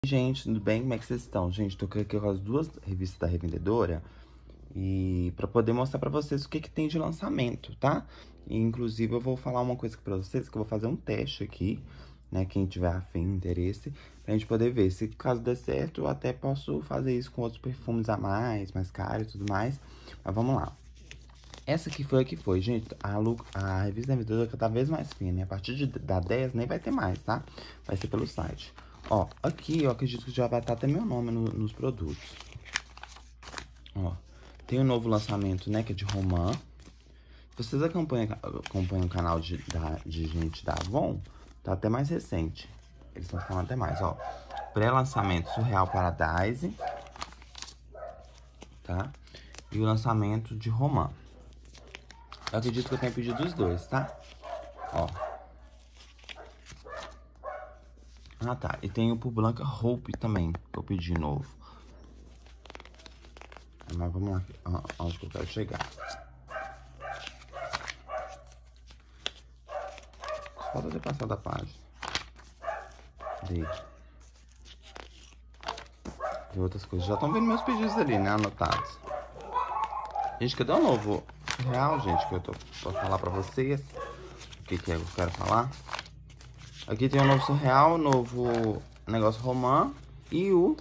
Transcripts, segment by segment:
Gente, tudo bem? Como é que vocês estão? Gente, tô aqui com as duas revistas da Revendedora e pra poder mostrar pra vocês o que tem de lançamento, tá? E, inclusive, eu vou falar uma coisa aqui pra vocês, que eu vou fazer um teste aqui, né? Quem tiver afim, interesse, pra gente poder ver. Se caso der certo, eu até posso fazer isso com outros perfumes a mais caros e tudo mais. Mas vamos lá. Essa aqui foi a que foi, gente. A revista da Revendedora tá cada vez mais fina, né? A partir da 10 nem vai ter mais, tá? Vai ser pelo site. Ó, aqui eu acredito que já vai estar até meu nome nos produtos. Ó, tem um novo lançamento, né, que é de Romã. Se vocês acompanham o canal de gente da Avon, tá até mais recente. Eles estão falando até mais, ó. Pré-lançamento Surreal Paradise, tá? E o lançamento de Romã. Eu acredito que eu tenho pedido os dois, tá? Ó. Ah, tá. E tem o Por Blanca Hope também, que eu pedi novo. Mas vamos lá, onde que eu quero chegar. Falta ter passado a página. E outras coisas. Já estão vendo meus pedidos ali, né? Anotados. Gente, cadê o novo Surreal, gente? Que eu tô pra falar pra vocês. O que é que eu quero falar? Aqui tem o novo Surreal, o novo negócio Romã e o...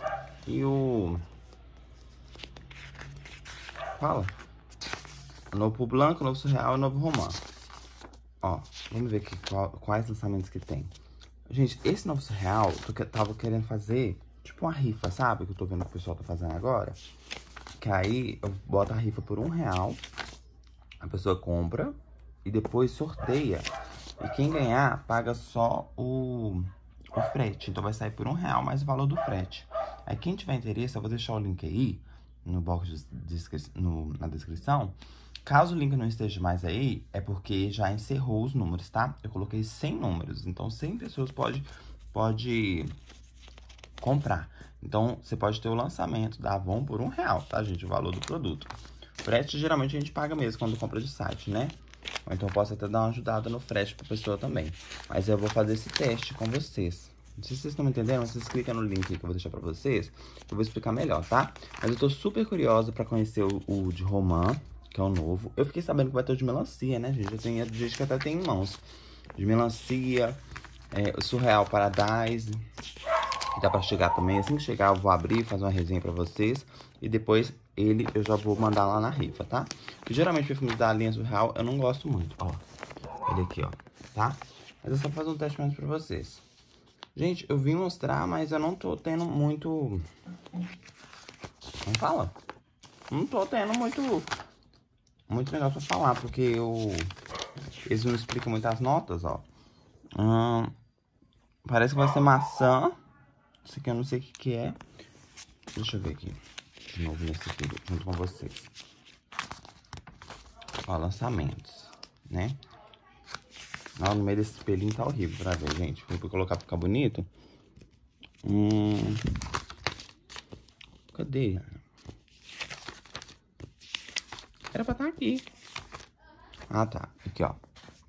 Fala. O novo Blanco, o novo Surreal e o novo Romã. Ó, vamos ver aqui quais lançamentos que tem. Gente, esse novo Surreal, eu tava querendo fazer tipo uma rifa, sabe? Que eu tô vendo que o pessoal tá fazendo agora. Que aí eu boto a rifa por R$1. A pessoa compra e depois sorteia. E quem ganhar, paga só o frete. Então vai sair por R$1 mais o valor do frete. Aí quem tiver interesse, eu vou deixar o link aí no box na descrição. Caso o link não esteja mais aí, é porque já encerrou os números, tá? Eu coloquei 100 números, então 100 pessoas pode comprar. Então, você pode ter o lançamento da Avon por R$1, tá, gente? O valor do produto. Frete, geralmente, a gente paga mesmo quando compra de site, né? Ou então, eu posso até dar uma ajudada no frete pra pessoa também. Mas eu vou fazer esse teste com vocês. Não sei se vocês estão me entendendo, mas vocês clicam no link aí que eu vou deixar pra vocês. Eu vou explicar melhor, tá? Mas eu tô super curiosa pra conhecer o de Romã, que é o novo. Eu fiquei sabendo que vai ter o de melancia, né, gente? Eu tenho gente que até tem em mãos. De melancia, o Surreal Paradise, que dá pra chegar também. Assim que chegar, eu vou abrir, fazer uma resenha pra vocês. E depois eu já vou mandar lá na rifa, tá? Porque geralmente perfumes da linha Surreal eu não gosto muito, ó. Ele aqui, ó, tá? Mas é só fazer um teste mesmo pra vocês. Gente, eu vim mostrar, mas eu não tô tendo muito... Não fala? Não tô tendo muito negócio pra falar, porque eles não explicam muitas notas, ó. Parece que vai ser maçã. Isso aqui eu não sei o que é. Deixa eu ver aqui. De novo nesse aqui, junto com vocês. Ó, lançamentos, né? Não, no meio desse espelhinho tá horrível pra ver, gente. Vou colocar pra ficar bonito. Cadê? Era pra estar aqui. Ah, tá. Aqui, ó.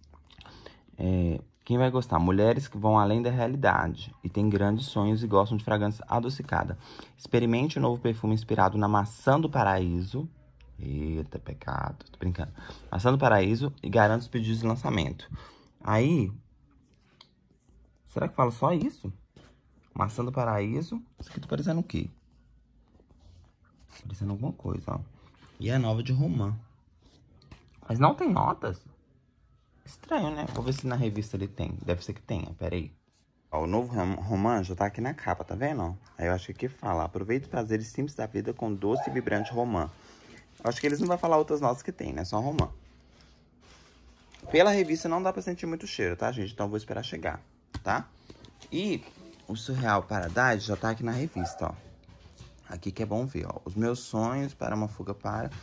Quem vai gostar? Mulheres que vão além da realidade e têm grandes sonhos e gostam de fragrância adocicada. Experimente o novo perfume inspirado na maçã do paraíso. Eita, pecado. Tô brincando. Maçã do paraíso e garanta os pedidos de lançamento. Aí... Será que fala só isso? Maçã do paraíso. Isso aqui tá parecendo o quê? Parecendo alguma coisa, ó. E a nova de Romã. Mas não tem notas. Estranho, né? Vou ver se na revista ele tem. Deve ser que tenha, pera aí. Ó, o novo Romã já tá aqui na capa, tá vendo? Ó? Aí eu acho que aqui fala: aproveite os prazeres simples da vida com doce e vibrante Romã. Eu acho que eles não vão falar outras notas que tem, né? Só Romã. Pela revista não dá pra sentir muito cheiro, tá, gente? Então eu vou esperar chegar, tá? E o Surreal Paradise já tá aqui na revista, ó. Aqui que é bom ver, ó. Os meus sonhos para uma fuga para...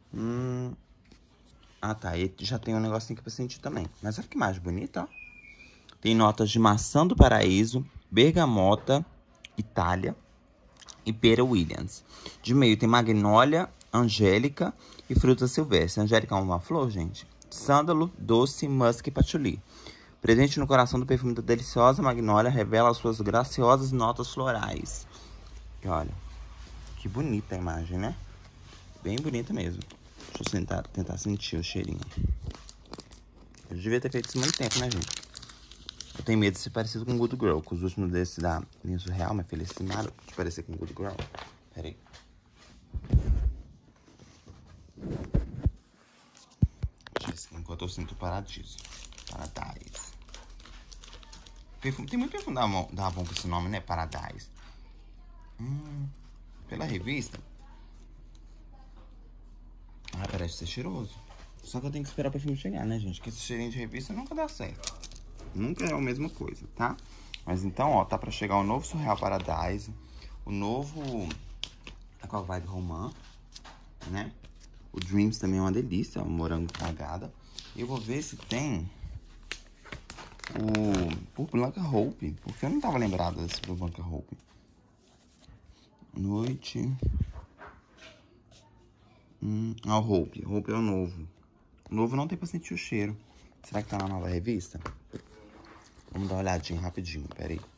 Ah, tá. E já tem um negocinho aqui pra sentir também. Mas olha que imagem bonita, ó. Tem notas de maçã do paraíso, bergamota, Itália e pera Williams. De meio tem magnólia, angélica e fruta silvestre. Angélica é uma flor, gente. Sândalo, doce, musk e patchouli. Presente no coração do perfume da deliciosa Magnólia, revela suas graciosas notas florais. E olha, que bonita a imagem, né? Bem bonita mesmo. Deixa eu tentar sentir o cheirinho. Eu devia ter feito isso há muito tempo, né, gente? Eu tenho medo de ser parecido com Good Girl, com os últimos desses da linha Surreal, mas Felicimado, de parecer com Good Girl. Pera aí. Deixa eu ver enquanto eu sinto o Paradiso. Paradise. Perfume, tem muito perfume da Avon com esse nome, né? Paradise. Pela revista. Ah, parece ser cheiroso. Só que eu tenho que esperar o perfume chegar, né, gente? Porque esse cheirinho de revista nunca dá certo. Nunca é a mesma coisa, tá? Mas então, ó, tá pra chegar o novo Surreal Paradise. O novo Aqua Vibe Romã, né? O Dreams também é uma delícia, o morango cagada. E eu vou ver se tem o Blanca Hope, porque eu não tava lembrado desse Blanca Hope. Noite. Ah, o Hope. O Hope é o novo. O novo não tem pra sentir o cheiro. Será que tá na nova revista? Vamos dar uma olhadinha rapidinho, pera aí.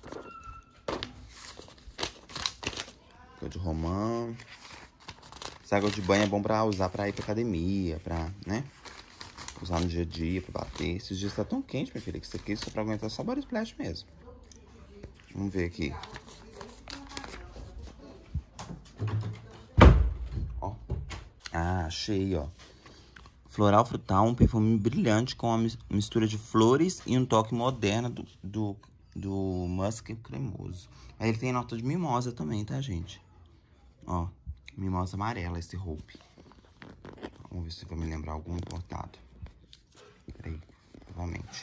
Água de romã. Essa água de banho é bom pra usar pra ir pra academia, pra, né? Usar no dia a dia, pra bater. Esses dias tá tão quente, meu filho, que isso aqui é só pra aguentar só body splash mesmo. Vamos ver aqui. Ó. Ah, achei, ó. Floral Frutal, um perfume brilhante com uma mistura de flores e um toque moderno do musk cremoso. Aí ele tem nota de mimosa também, tá, gente? Ó, mimosa amarela esse Hope. Vamos ver se vai me lembrar algum importado. Peraí, novamente.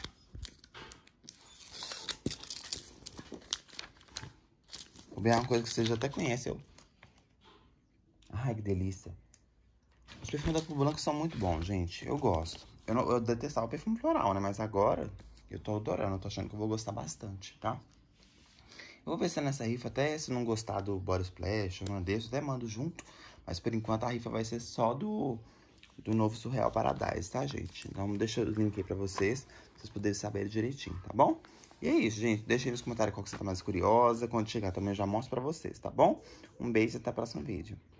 Vou ver uma coisa que você já até conhece. Ai, que delícia. Os perfumes da Cor Blanca são muito bons, gente. Eu gosto. Eu detestava o perfume floral, né? Mas agora eu tô adorando. Eu tô achando que eu vou gostar bastante, tá? Eu vou ver se nessa rifa, até se não gostar do Body Splash ou não desse, eu até mando junto. Mas por enquanto a rifa vai ser só do novo Surreal Paradise, tá, gente? Então deixa o link aí pra vocês, pra vocês poderem saber direitinho, tá bom? E é isso, gente. Deixa aí nos comentários qual que você tá mais curiosa. Quando chegar também eu já mostro pra vocês, tá bom? Um beijo e até o próximo vídeo.